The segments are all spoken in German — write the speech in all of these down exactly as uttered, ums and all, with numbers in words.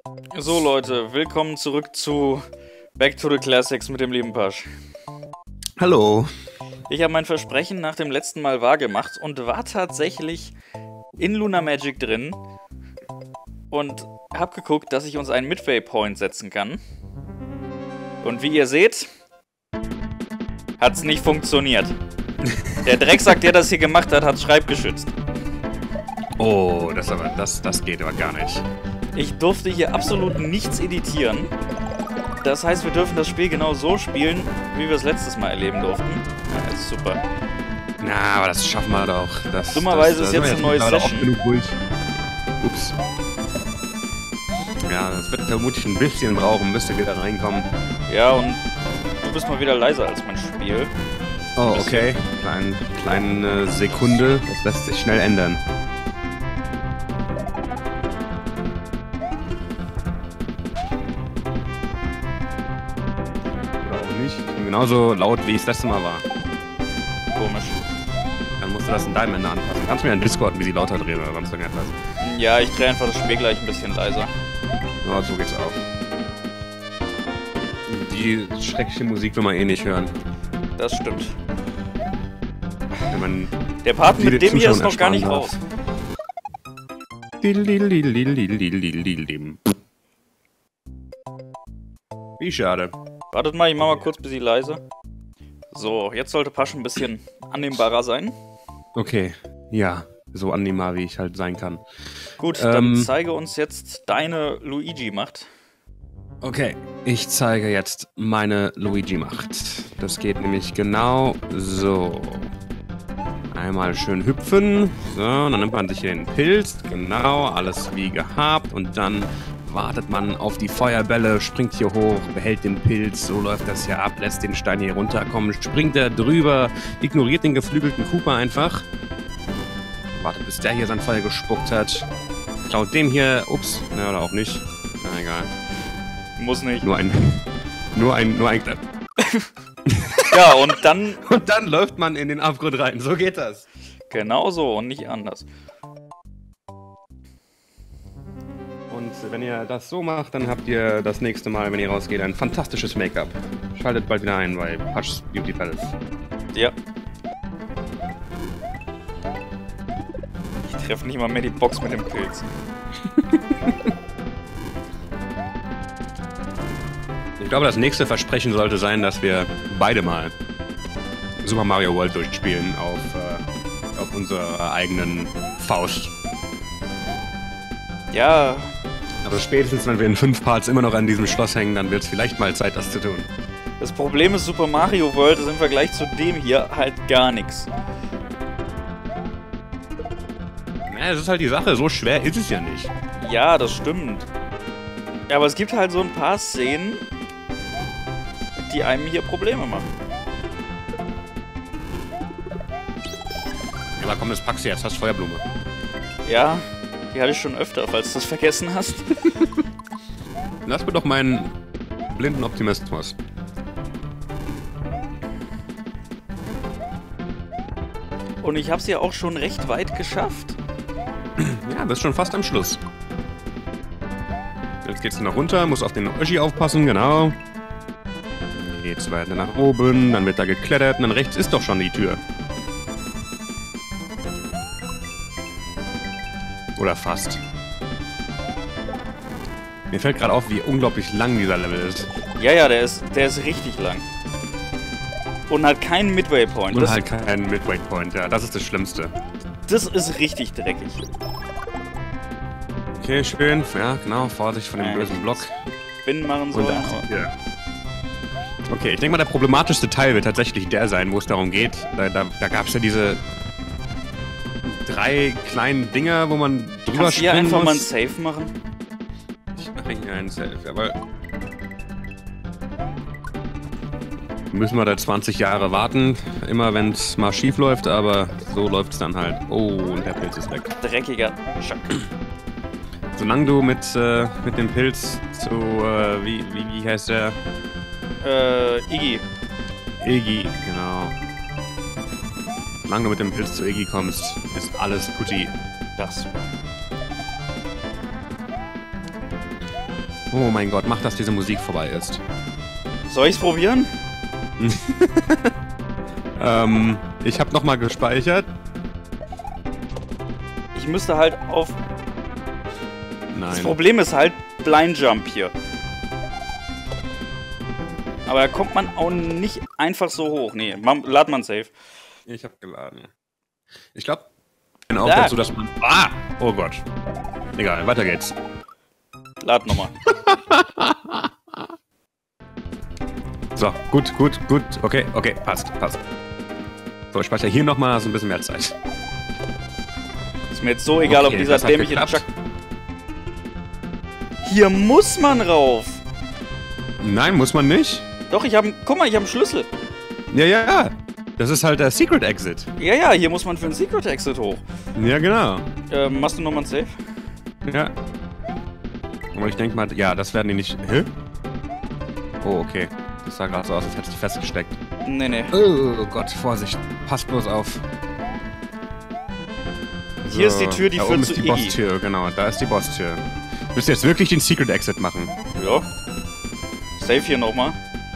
So Leute, willkommen zurück zu Back to the Classics mit dem lieben Pasch. Hallo. Ich habe mein Versprechen nach dem letzten Mal wahrgemacht und war tatsächlich in Lunar Magic drin und habe geguckt, dass ich uns einen Midway Point setzen kann. Und wie ihr seht, hat's nicht funktioniert. Der Drecksack, der das hier gemacht hat, hat's schreibgeschützt. Oh, das aber das das geht aber gar nicht. Ich durfte hier absolut nichts editieren. Das heißt, wir dürfen das Spiel genau so spielen, wie wir es letztes Mal erleben durften. Ja, das ist super. Na, aber das schaffen wir doch. Das, Dummerweise das, ist jetzt eine neue Session. Genug ruhig. Ups. Ja, das wird vermutlich ein bisschen brauchen, bis wir wieder reinkommen. Ja, und du bist mal wieder leiser als mein Spiel. Oh, okay. Kleine, kleine Sekunde. Das lässt sich schnell ändern. Oder auch nicht. Ich bin genauso laut, wie es das letzte Mal war. Komisch. Dann musst du das in deinem Ende anpassen. Kannst du mir in Discord, wie sie lauter drehen oder sonst irgendetwas? Ja, ich drehe einfach das Spiel gleich ein bisschen leiser. Ja, so geht's auch. Die schreckliche Musik will man eh nicht hören. Das stimmt. Wenn man Der Part mit dem hier ist noch gar ersparen nicht darf. raus. Wie schade. Wartet mal, ich mach mal kurz ein bisschen leise. So, jetzt sollte Pasch ein bisschen annehmbarer sein. Okay, ja, so annehmbar wie ich halt sein kann. Gut, dann Ähm. zeige uns jetzt deine Luigi-Macht. Okay, ich zeige jetzt meine Luigi-Macht. Das geht nämlich genau so. Einmal schön hüpfen. So, dann nimmt man sich hier den Pilz. Genau, alles wie gehabt. Und dann wartet man auf die Feuerbälle, springt hier hoch, behält den Pilz. So läuft das hier ab, lässt den Stein hier runterkommen, springt er drüber, ignoriert den geflügelten Cooper einfach. Wartet, bis der hier sein Feuer gespuckt hat. Klaut dem hier, ups, na, oder auch nicht. Na egal. Muss nicht. Nur ein, nur ein, nur ein, Ja, und dann und dann läuft man in den Abgrund rein. So geht das. genauso und nicht anders. Und wenn ihr das so macht, dann habt ihr das nächste Mal, wenn ihr rausgeht, ein fantastisches Make-up. Schaltet bald wieder ein bei Pasch's Beauty Palace. Ja. Ich treffe nicht mal mehr die Box mit dem Pilz. Ich glaube, das nächste Versprechen sollte sein, dass wir beide mal Super Mario World durchspielen auf, äh, auf unserer eigenen Faust. Ja, Aber spätestens, wenn wir in fünf Parts immer noch an diesem Schloss hängen, dann wird es vielleicht mal Zeit, das zu tun. das Problem ist, Super Mario World ist im Vergleich zu dem hier halt gar nichts. Ja, das ist halt die Sache, so schwer ist es ja nicht. Ja, das stimmt. Aber es gibt halt so ein paar Szenen, die einem hier Probleme machen. Ja, aber komm, das packst du jetzt, hast Feuerblume. Ja, die hatte ich schon öfter, falls du das vergessen hast. Lass mir doch meinen blinden Optimismus. Und ich hab's ja auch schon recht weit geschafft. Ja, bist schon fast am Schluss. Jetzt geht's noch runter, muss auf den Oschi aufpassen, genau. Geht's weiter nach oben, dann wird da geklettert und dann rechts ist doch schon die Tür. Oder fast. Mir fällt gerade auf, wie unglaublich lang dieser Level ist. Ja, ja, der ist, der ist richtig lang. Und hat keinen Midway Point. Und Das, halt kein Midway Point, ja, das ist das Schlimmste. das ist richtig dreckig. Okay, schön, ja, genau, Vorsicht von dem Ja, bösen Block. Spin machen Und sollen. da aber- ist die Tür. Okay, ich denke mal, der problematischste Teil wird tatsächlich der sein, wo es darum geht. Da, da, da gab es ja diese drei kleinen Dinger, wo man drüber Kannst du hier springen einfach mal ein muss. Safe machen? Ich mache hier einen Safe, aber... Müssen wir da zwanzig Jahre warten, immer wenn es mal schief läuft, aber so läuft es dann halt. Oh, und der Pilz ist weg. Dreckiger Schack. Solange du mit, äh, mit dem Pilz zu, äh, wie, wie, wie heißt der? Äh, Iggy. Iggy, genau. Solange du mit dem Pilz zu Iggy kommst, ist alles putti. Das. Oh mein Gott, mach, dass diese Musik vorbei ist. Soll ich's probieren? ähm, ich habe nochmal gespeichert. Ich müsste halt auf... Nein. Das Problem ist halt Blind Jump hier. Aber da kommt man auch nicht einfach so hoch. Nee, man, lad man safe. Ich hab geladen. Ich glaube, auch Ja. dazu, dass man... Ah! Oh Gott. Egal, weiter geht's. Lad nochmal. So, gut, gut, gut. Okay, okay, passt, passt. So, ich speichere hier nochmal so ein bisschen mehr Zeit. Ist mir jetzt so egal, Okay, ob dieser das hat dämliche geklappt. Chuck... Hier muss man rauf. Nein, muss man nicht. Doch, ich habe... Guck mal, ich habe einen Schlüssel. Ja, ja, ja. Das ist halt der Secret Exit. Ja, ja, hier muss man für einen Secret Exit hoch. Ja, genau. Ähm, machst du nochmal ein Safe? Ja. Aber ich denke mal, ja, das werden die nicht... Hä? Oh, okay. Das sah gerade so aus, als hättest du festgesteckt. Nee, nee. Oh Gott, Vorsicht. Pass bloß auf. Hier ist die Tür, die da führt oben zu ist die Iggy. Bosstür, genau. Da ist die Bosstür. Willst du jetzt wirklich den Secret Exit machen? Ja. Safe hier nochmal.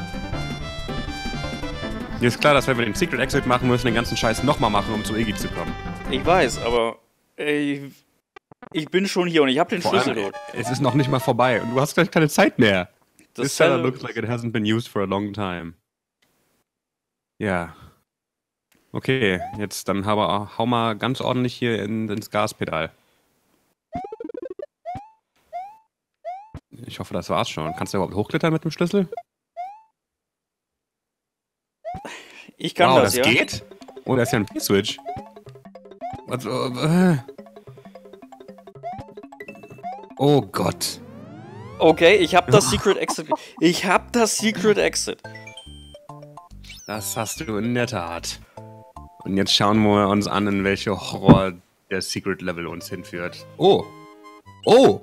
Mir ist klar, dass wenn wir den Secret Exit machen, müssen wir den ganzen Scheiß nochmal machen, um zu Iggy zu kommen. Ich weiß, aber... Ey, ich bin schon hier und ich habe den Vor Schlüssel allem, dort. es ist noch nicht mal vorbei und du hast gleich keine Zeit mehr. Das This cellar Cell- looks like it hasn't been used for a long time. Ja. Okay, jetzt dann hau mal, hau mal ganz ordentlich hier in, ins Gaspedal. Ich hoffe, das war's schon. Kannst du überhaupt hochklettern mit dem Schlüssel? Ich kann wow, das, das ja. geht? Oh, da ist ja ein P-Switch. Was, äh, oh Gott. Okay, ich habe das Secret Exit. Ich habe das Secret Exit. Das hast du in der Tat. Und jetzt schauen wir uns an, in welche Horror der Secret Level uns hinführt. Oh! Oh!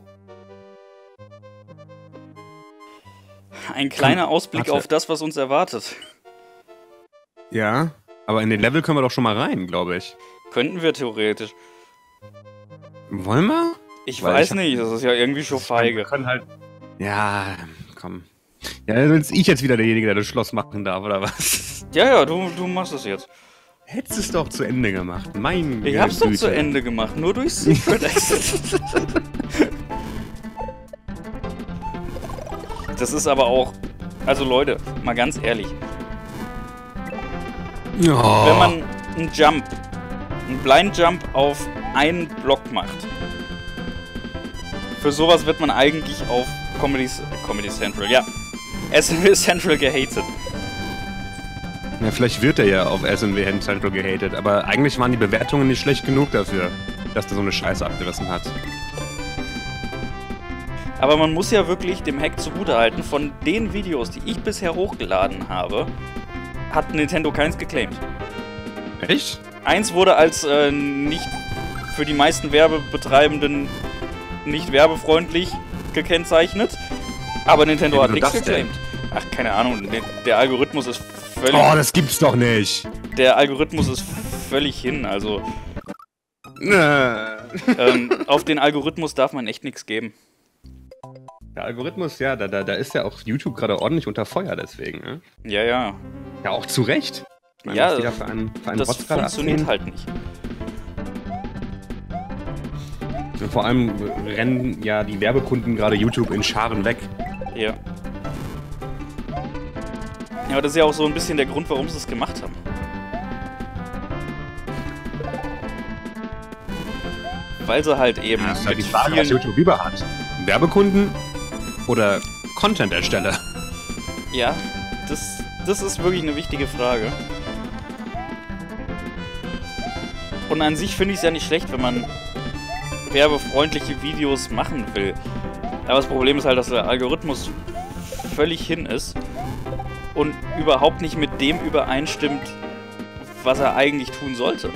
Ein kleiner Ausblick Warte. auf das, was uns erwartet. Ja, aber in den Level können wir doch schon mal rein, glaube ich. Könnten wir theoretisch. Wollen wir? Ich Weil weiß ich hab- nicht, das ist ja irgendwie schon Wir feige. können halt... Ja, komm. Ja, dann bin ich jetzt wieder derjenige, der das Schloss machen darf, oder was? Ja, ja, du, du machst es jetzt. Hättest es doch zu Ende gemacht. Mein Ich hab's doch Güte. zu Ende gemacht, nur durch Secret Exit. Das ist aber auch... Also Leute, mal ganz ehrlich. Oh. Wenn man einen Jump, einen Blind Jump auf einen Block macht, für sowas wird man eigentlich auf Comedy, Comedy Central, ja, S M W Central gehatet. Ja, vielleicht wird er ja auf S M W Central gehatet, aber eigentlich waren die Bewertungen nicht schlecht genug dafür, dass der so eine Scheiße abgerissen hat. Aber man muss ja wirklich dem Hack zugutehalten, von den Videos, die ich bisher hochgeladen habe, hat Nintendo keins geclaimt. Echt? Eins wurde als äh, nicht für die meisten Werbebetreibenden nicht werbefreundlich gekennzeichnet, aber Nintendo Wie hat wieso nichts das denn? geclaimt. Ach, keine Ahnung, der, der Algorithmus ist völlig... Oh, das gibt's doch nicht! Der Algorithmus ist völlig hin, also Äh. ähm, auf den Algorithmus darf man echt nichts geben. Der Algorithmus, ja, da, da, da ist ja auch YouTube gerade ordentlich unter Feuer deswegen, ne? Ja, ja, Ja, auch zu Recht. Ich meine, Ja, was die da für einen, für einen das Rotz gerade funktioniert abziehen. halt nicht. Und vor allem rennen ja die Werbekunden gerade YouTube in Scharen weg. Ja. Ja, aber das ist ja auch so ein bisschen der Grund, warum sie es gemacht haben. Weil sie halt eben Das ist halt die mit Frage, was vielen... YouTube lieber hat. Werbekunden oder Content-Ersteller? Ja, das, das ist wirklich eine wichtige Frage. Und an sich finde ich es ja nicht schlecht, wenn man werbefreundliche Videos machen will. Aber das Problem ist halt, dass der Algorithmus völlig hin ist und überhaupt nicht mit dem übereinstimmt, was er eigentlich tun sollte.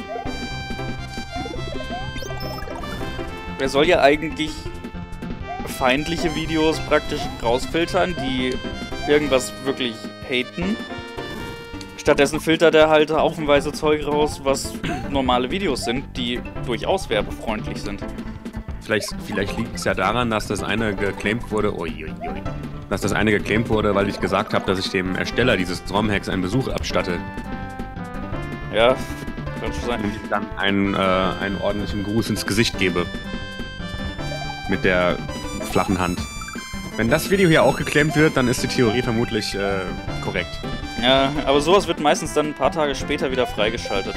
Er soll ja eigentlich feindliche Videos praktisch rausfiltern, die irgendwas wirklich haten. Stattdessen filtert er halt haufenweise Zeug raus, was normale Videos sind, die durchaus werbefreundlich sind. vielleicht, vielleicht liegt es ja daran, dass das eine geclaimt wurde, uiuiui, dass das eine geclaimt wurde, weil ich gesagt habe, dass ich dem Ersteller dieses ROM-Hacks einen Besuch abstatte. Ja, kann schon sein. Und ihm dann einen, äh, einen ordentlichen Gruß ins Gesicht gebe. Mit der flachen Hand. Wenn das Video hier auch geclaimt wird, dann ist die Theorie vermutlich äh, korrekt. Ja, aber sowas wird meistens dann ein paar Tage später wieder freigeschaltet.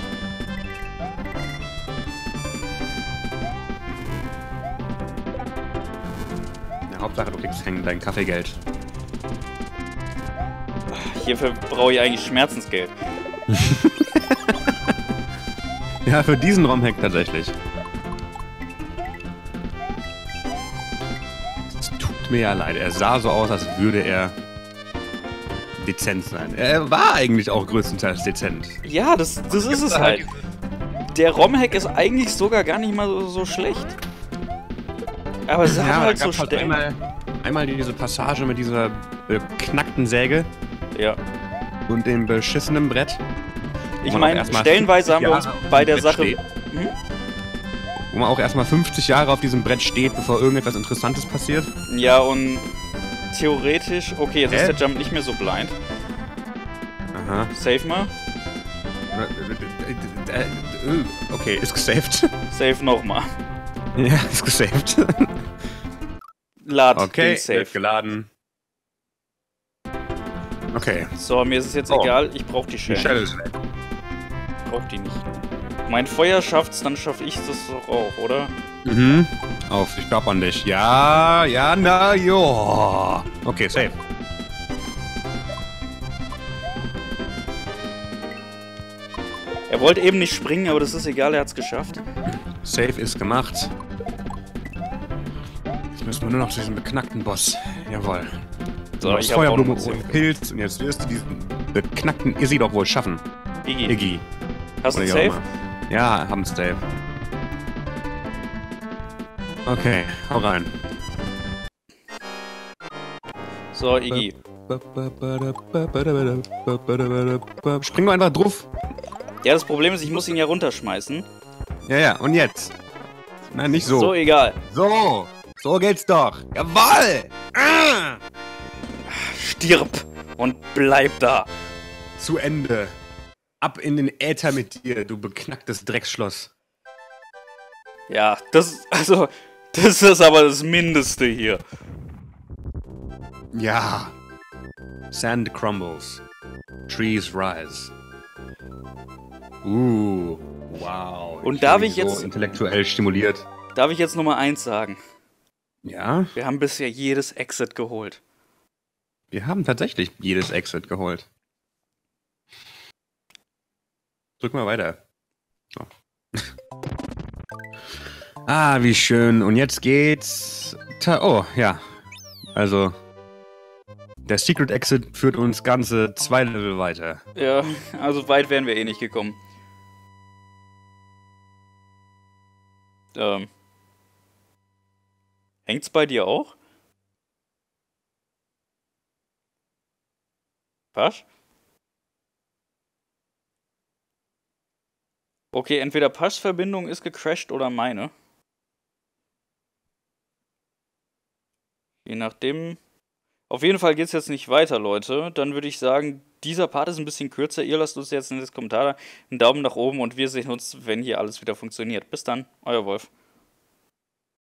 Ja, Hauptsache, du kriegst dein Kaffeegeld. Hierfür brauche ich eigentlich Schmerzensgeld. Ja, für diesen ROM-Hack tatsächlich. Es tut mir ja leid. Er sah so aus, als würde er dezent sein. Er war eigentlich auch größtenteils dezent. Ja, das, das ist es halt. Der ROM-Hack ist eigentlich sogar gar nicht mal so, so schlecht. Aber es hat Ja, halt da so gab's halt Stellen. einmal, einmal diese Passage mit dieser beknackten Säge Ja. und dem beschissenen Brett. Ich Wo man auch meine, erstmal stellenweise haben wir uns fünfzig Jahre bei auf der dem Sache. Brett Hm? Wo man auch erstmal fünfzig Jahre auf diesem Brett steht, bevor irgendetwas Interessantes passiert. Ja, und theoretisch. Okay, jetzt Hä? ist der Jump nicht mehr so blind. Aha. Save mal. Okay, ist gesaved. Save nochmal. Ja, ist gesaved. Lad Okay, den Save. wird geladen. Okay. So, mir ist es jetzt Oh. egal, ich brauche die Die Shell. Shell ist weg. Ich brauch die nicht. Mein Feuer schafft's, dann schaff ich das doch auch, oder? Mhm. Auf, ich glaub an dich. Ja, ja, na, jo. Okay, safe. Er wollte eben nicht springen, aber das ist egal, er hat's geschafft. Safe ist gemacht. Jetzt müssen wir nur noch zu diesem beknackten Boss. Jawohl. So, das ich hab auch Feuerblume noch und Pilz. Und jetzt wirst du diesen beknackten Izzy doch wohl schaffen. Iggy. Iggy. Hast du Oder einen wie auch Save? immer. Ja, haben Save. Okay, hau rein. So, Iggy. Spring doch einfach drauf. Ja, das Problem ist, ich muss ihn ja runterschmeißen. Ja, ja, und jetzt? Nein, nicht so. So, egal. So, so geht's doch. Jawoll! Ah! Stirb und bleib da. Zu Ende. Ab in den Äther mit dir, du beknacktes Drecksschloss. Ja, das, also, das ist aber das Mindeste hier. Ja. Sand crumbles. Trees rise. Uh, wow. Und darf bin ich so jetzt- intellektuell stimuliert. Darf ich jetzt Nummer eins sagen? Ja, Wir haben bisher jedes Exit geholt. wir haben tatsächlich jedes Exit geholt. Drück mal weiter. So. Ah, wie schön. Und jetzt geht's... Ta oh, ja. Also... Der Secret Exit führt uns ganze zwei Level weiter. Ja, also weit wären wir eh nicht gekommen. Ähm. Hängt's bei dir auch? Was? Okay, entweder Passverbindung ist gecrashed oder meine. Je nachdem. Auf jeden Fall geht's jetzt nicht weiter, Leute. Dann würde ich sagen, dieser Part ist ein bisschen kürzer. Ihr lasst uns jetzt in den Kommentaren einen Daumen nach oben und wir sehen uns, wenn hier alles wieder funktioniert. Bis dann, euer Wolf.